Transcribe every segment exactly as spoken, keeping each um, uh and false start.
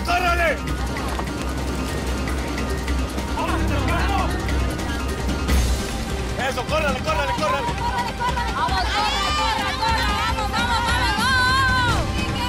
córrele! Eso, córrele, córrele, córrele. ¡Vamos, corre, corre, corre! ¡Vamos, vamos, vamos, vamos!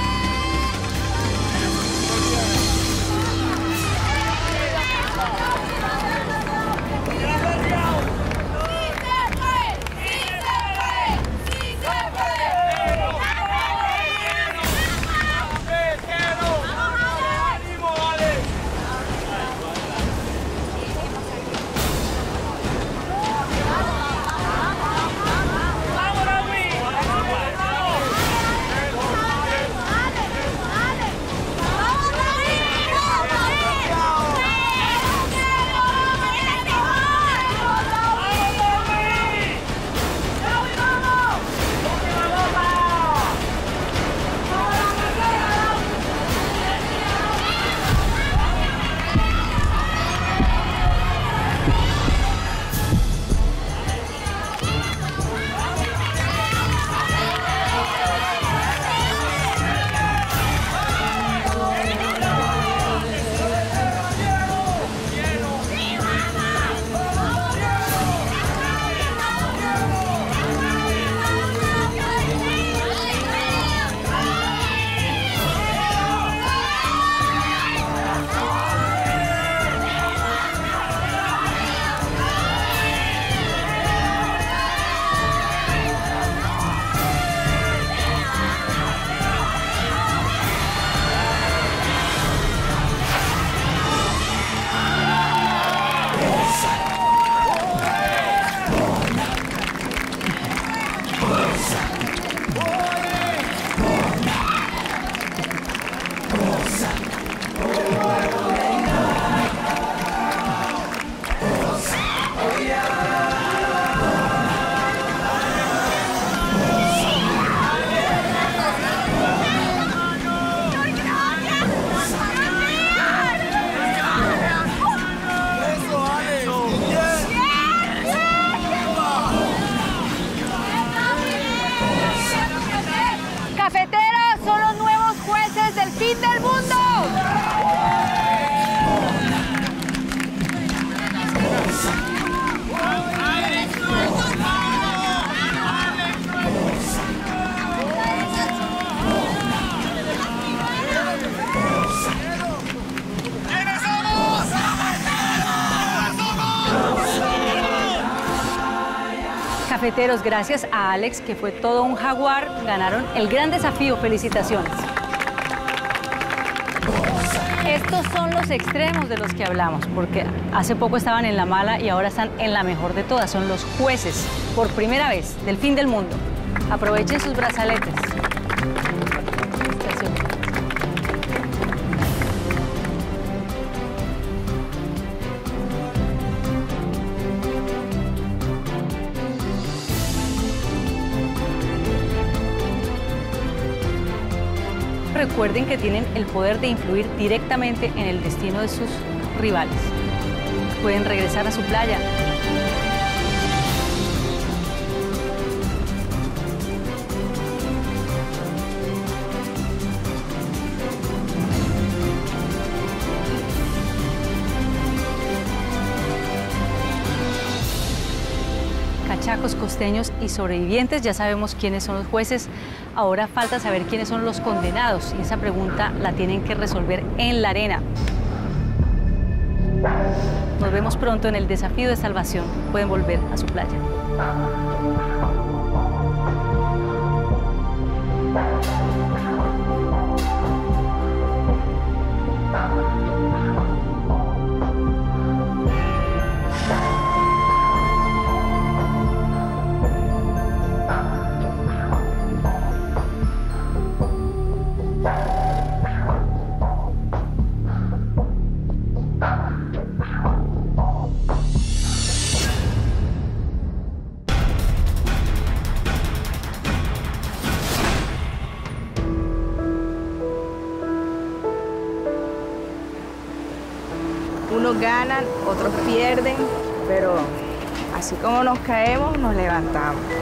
Cafeteros son los nuevos jueces del fin del mundo. Cafeteros, gracias a Alex, que fue todo un jaguar, ganaron el gran desafío. Felicitaciones. Estos son los extremos de los que hablamos, porque hace poco estaban en la mala y ahora están en la mejor de todas. Son los jueces, por primera vez, del fin del mundo. Aprovechen sus brazaletes. Recuerden que tienen el poder de influir directamente en el destino de sus rivales. Pueden regresar a su playa. Cachacos, costeños y sobrevivientes, ya sabemos quiénes son los jueces. Ahora falta saber quiénes son los condenados y esa pregunta la tienen que resolver en la arena. Nos vemos pronto en el desafío de salvación. Pueden volver a su playa. Unos ganan, otros pierden, pero así como nos caemos, nos levantamos.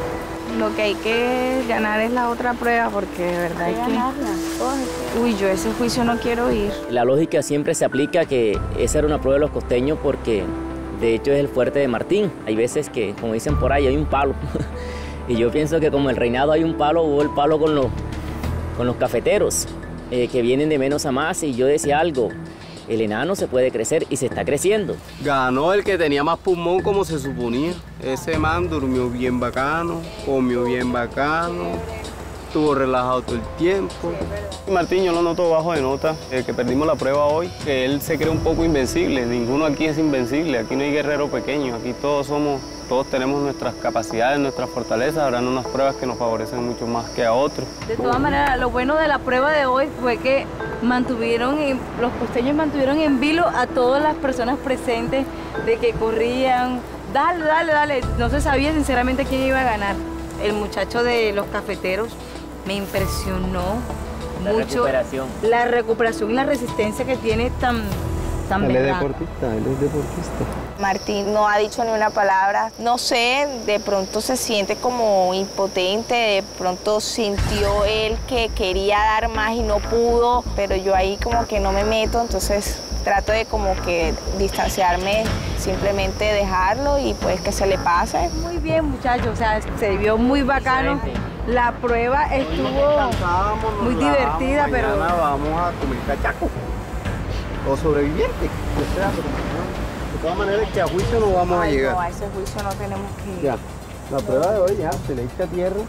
Lo que hay que ganar es la otra prueba, porque de verdad hay que... Uy, yo ese juicio no quiero ir. La lógica siempre se aplica que esa era una prueba de los costeños porque de hecho es el fuerte de Martín. Hay veces que, como dicen por ahí, hay un palo. Y yo pienso que como el reinado hay un palo, hubo el palo con los, con los cafeteros, eh, que vienen de menos a más. Y yo decía algo, el enano se puede crecer y se está creciendo. Ganó el que tenía más pulmón como se suponía. Ese man durmió bien bacano, comió bien bacano, estuvo relajado todo el tiempo. Martín yo lo noto bajo de nota, el que perdimos la prueba hoy, que él se cree un poco invencible. Ninguno aquí es invencible, aquí no hay guerrero pequeño, aquí todos somos, todos tenemos nuestras capacidades, nuestras fortalezas, habrán unas pruebas que nos favorecen mucho más que a otros. De todas maneras, lo bueno de la prueba de hoy fue que mantuvieron, en, los costeños mantuvieron en vilo a todas las personas presentes, de que corrían, dale, dale, dale. No se sabía sinceramente quién iba a ganar. El muchacho de los cafeteros me impresionó la mucho recuperación. la recuperación y la resistencia que tiene tan, tan Él es berraca. deportista, él es deportista. Martín no ha dicho ni una palabra, no sé, de pronto se siente como impotente, de pronto sintió él que quería dar más y no pudo, pero yo ahí como que no me meto, entonces trato de como que distanciarme, simplemente dejarlo y pues que se le pase. Muy bien, muchachos, o sea, se vio muy bacano. Excelente. La prueba estuvo muy divertida, pero... Mañana vamos a comer cachaco, o sobrevivientes. De todas maneras, que a juicio no vamos Ay, a llegar. no, a ese juicio no tenemos que ir. Ya, la prueba de hoy ya, se le echa tierra.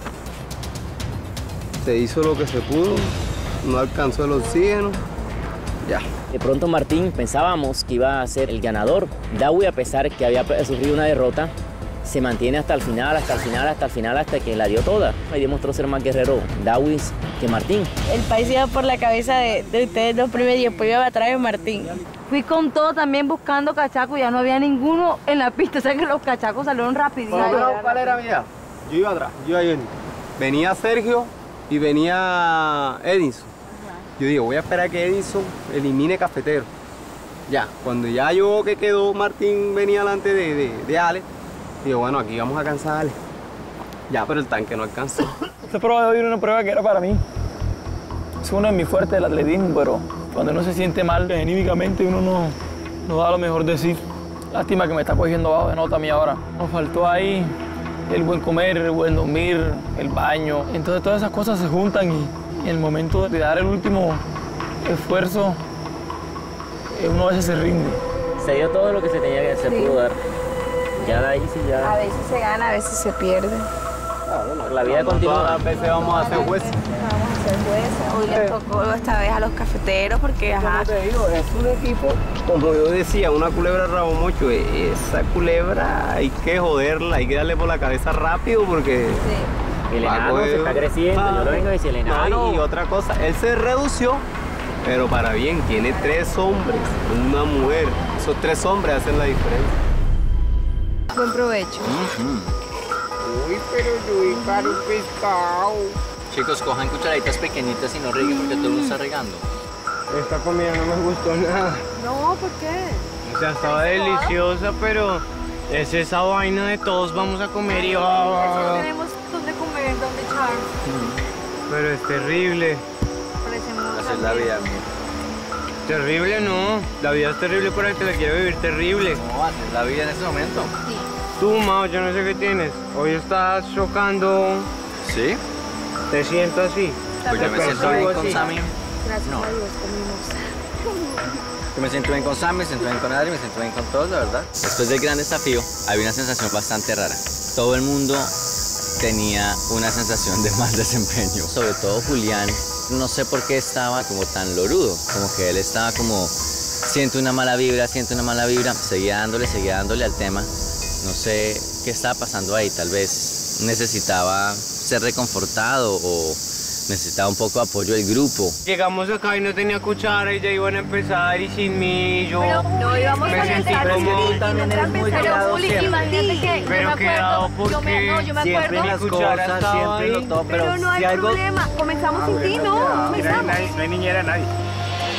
Se hizo lo que se pudo, no alcanzó el oxígeno, ya. De pronto Martín pensábamos que iba a ser el ganador. Dawi, a pesar que había sufrido una derrota, se mantiene hasta el final, hasta el final, hasta el final, hasta que la dio toda. Y demostró ser más guerrero Dawi que Martín. El país iba por la cabeza de, de ustedes dos primero y después iba atrás de Martín. Fui con todo también buscando cachacos, ya no había ninguno en la pista, o sea que los cachacos salieron rapidito. ¿Cuál era mi idea? Yo iba atrás, yo iba yendo. Venía Sergio y venía Edison. Yo digo, voy a esperar que Edison elimine Cafetero. Ya, cuando ya yo que quedó, Martín venía delante de, de, de Ale. Digo, bueno, aquí vamos a alcanzar a Ale. Ya, pero el tanque no alcanzó. Esta prueba de hoy era una prueba que era para mí. Es uno de mis fuertes del atletismo, pero cuando uno se siente mal, anímicamente uno no, no da lo mejor de sí. Lástima que me está cogiendo bajo de nota a mí ahora. Nos faltó ahí el buen comer, el buen dormir, el baño. Entonces todas esas cosas se juntan y en el momento de dar el último esfuerzo, uno a veces se rinde. Se dio todo lo que se tenía que hacer, Sí. pudo dar. Ya de ahí sí ya. A veces se gana, a veces se pierde. La vida continúa. Todas las veces vamos a ser jueces. Vamos a ser jueces. Hoy les tocó esta vez a los cafeteros porque, ajá, Como te digo, es un equipo, como yo decía, una culebra rabo mocho. Esa culebra hay que joderla, hay que darle por la cabeza rápido porque... El va a enano coger- se está creciendo. Yo lo vengo a decir, el No, enano. y otra cosa, él se redució, pero para bien, tiene tres hombres, una mujer. Esos tres hombres hacen la diferencia. Buen provecho. Uy, pero yo voy para un pescado. Chicos, cojan cucharaditas pequeñitas y no rieguen porque todo el mundo está regando. Esta comida no me gustó nada. No, ¿por qué? O sea, estaba deliciosa, pero es esa vaina de todos vamos a comer y va. Tenemos dónde comer, dónde echar. Pero es terrible. Así es la vida. Terrible no. La vida es terrible para el que la quiere vivir terrible. No, así es la vida en este momento. Tú, Mao, yo no sé qué tienes. Hoy estás chocando. ¿Sí? Te siento así. Pues yo me siento bien con así. Sammy. gracias No. a Dios comimos. Yo me siento bien con Sammy, me siento bien con Adri, me siento bien con todos, la verdad. Después del gran desafío, había una sensación bastante rara. Todo el mundo tenía una sensación de mal desempeño. Sobre todo Julián, no sé por qué estaba como tan lorudo. Como que él estaba como, siento una mala vibra, siento una mala vibra. Seguía dándole, seguía dándole al tema. No sé qué estaba pasando ahí. Tal vez necesitaba ser reconfortado o necesitaba un poco de apoyo del grupo. Llegamos acá y no tenía cuchara y ya iban a empezar y sin mí yo No íbamos me a sentí empezar como... Pero Juli, imagínate que yo Pero me quedado acuerdo, yo me, porque no, yo me siempre acuerdo, las cosas, siempre lo todo, pero no hay problema, comenzamos sin ti, no, comenzamos. no hay niñera, nadie.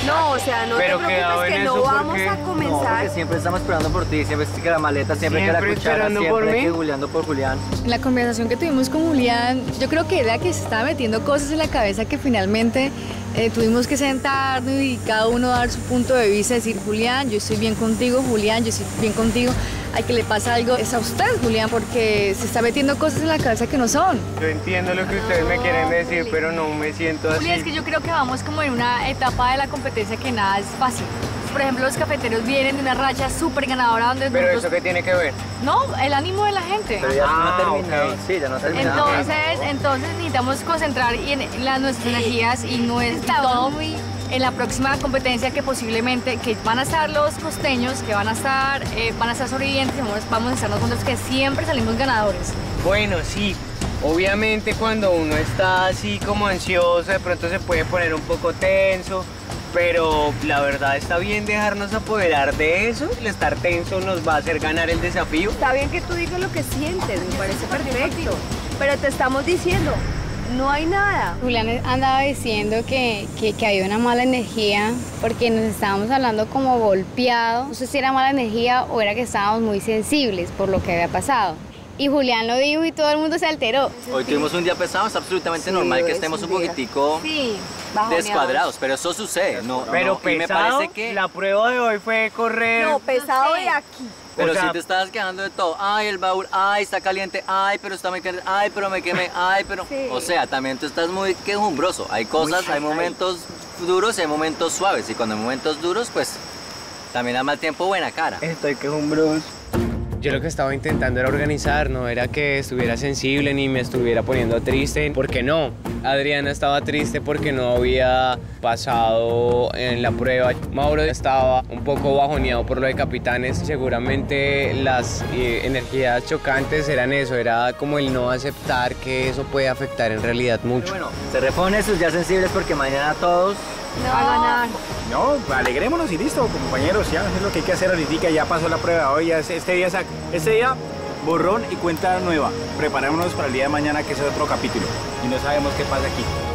No, o sea, no Pero te quedado preocupes en que eso, no ¿por vamos qué? a No, comenzar. porque siempre estamos esperando por ti, siempre que la maleta, siempre, Siempre que la cuchara, esperando siempre por mí. que Juliando por Julián. En la conversación que tuvimos con Julián, yo creo que era que se estaba metiendo cosas en la cabeza que finalmente eh, tuvimos que sentarnos y cada uno dar su punto de vista, decir, Julián, yo estoy bien contigo, Julián, yo estoy bien contigo. Al que le pasa algo es a usted, Julián, porque se está metiendo cosas en la cabeza que no son. Yo entiendo lo que ustedes me quieren decir, pero no me siento así. Julián, es que yo creo que vamos como en una etapa de la competencia que nada es fácil. Por ejemplo, los cafeteros vienen de una racha súper ganadora donde ¿Pero nosotros- eso qué tiene que ver? No, el ánimo de la gente. Pero ya Ah, no ha terminado. ok. Sí, ya no ha terminado. Entonces, entonces necesitamos concentrar en, en las, nuestras energías y nuestro todo en la próxima competencia que posiblemente que van a estar los costeños, que van a estar, eh, van a estar sobrevivientes, y vamos, vamos a estar nosotros que siempre salimos ganadores. Bueno, sí. Obviamente cuando uno está así como ansioso, de pronto se puede poner un poco tenso, pero la verdad está bien dejarnos apoderar de eso. El estar tenso nos va a hacer ganar el desafío. Está bien que tú digas lo que sientes, me parece perfecto. Pero te estamos diciendo, no hay nada. Julián andaba diciendo que, que, que había una mala energía porque nos estábamos hablando como golpeados. No sé si era mala energía o era que estábamos muy sensibles por lo que había pasado. Y Julián lo dijo y todo el mundo se alteró. Hoy tuvimos un día pesado, es absolutamente Sí, normal que es estemos un un día. poquitico Sí, bajoneados. descuadrados, pero eso sucede. No, Pero no, y me pesado, parece que... la prueba de hoy fue correr. No, pesado de aquí. Pero o sea- si te estabas quejando de todo, ay, el baúl, ay, está caliente, ay, pero está muy caliente, ay, pero me quemé, ay, pero... Sí. O sea, también tú estás muy quejumbroso. Hay cosas, hay momentos duros y hay momentos suaves. Y cuando hay momentos duros, pues, también da mal tiempo buena cara. Estoy quejumbroso. Yo lo que estaba intentando era organizar, no era que estuviera sensible ni me estuviera poniendo triste, porque no. Adriana estaba triste porque no había pasado en la prueba. Mauro estaba un poco bajoneado por lo de capitanes. Seguramente las eh, energías chocantes eran eso, era como el no aceptar que eso puede afectar en realidad mucho. Bueno, se reponen sus días sensibles porque mañana todos... A ganar. No, alegrémonos y listo, compañeros, ya es lo que hay que hacer ahorita, ya pasó la prueba, hoy ya es- este día, sac- este día borrón y cuenta nueva, preparémonos para el día de mañana que es otro capítulo y no sabemos qué pasa aquí.